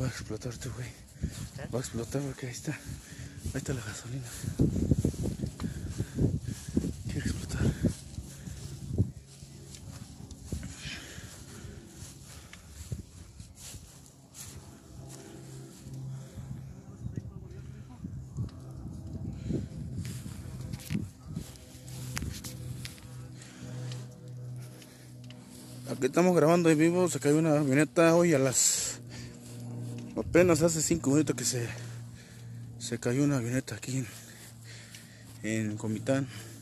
va a explotar este güey. Va a explotar porque ahí está la gasolina. Quiere explotar. Aquí estamos grabando en vivo. Se cayó una avioneta hoy apenas hace 5 minutos que se cayó una avioneta aquí en Comitán.